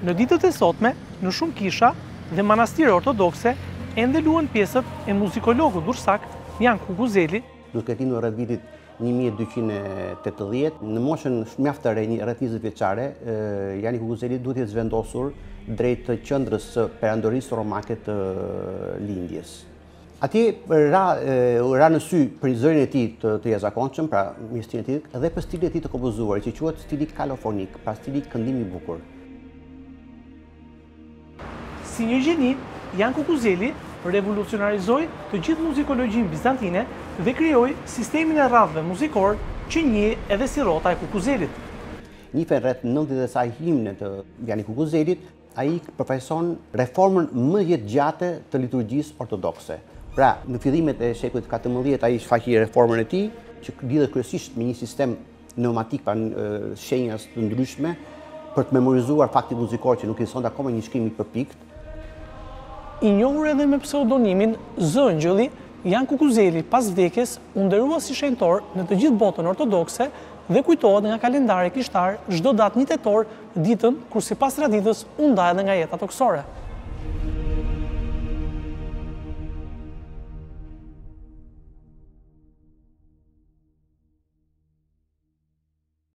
Në ditët e sotme, në shumë kisha dhe manastire ortodokse ende luan pjesët e muzikologut bursak Joan Kukuzeli. Duke lindur rreth vitit 1280, në moshën mjaft të re, rreth 20 vjeçare, Joan Kukuzeli duhet të zvendosur drejt qendrës së perandorisë romake të lindjes. Atje ra në sy për zërin e tij të jashtëzakonshëm, pra mirësinë e tij, dhe për stilin e tij të kompozuar, që quhet stili Kalophonic, pra stili këndimi i bukur. Si një gjeni, Joan Kukuzeli revolucionarizoi të gjithë muzikologjinë bizantine dhe krijoi sistemin e radhëve muzikor që njihet edhe si rrota e Kukuzelit. Njihen rreth 90 e saj himne të Joan Kukuzelit, ai përfaqëson reformën më jetëgjate të liturgjisë ortodokse. Pra, në fillimet e shekullit 14 ai shfaqi reformën e tij, që lidhet kryesisht me një sistem pneumatik, pra shenjas të ndryshme për të memorizuar faktin muzikor që nuk ekzistonte akoma një shkrim i përpikt. I njohur edhe me pseudonimin Zëngjëlli, Joan Kukuzeli pas vdekjes u nderua si shenjtor në të gjithë botën ortodokse dhe kujtohet nga kalendari krishtar çdo datë 1 tetor, ditën kur sipas traditës u nda edhe nga jeta toksore.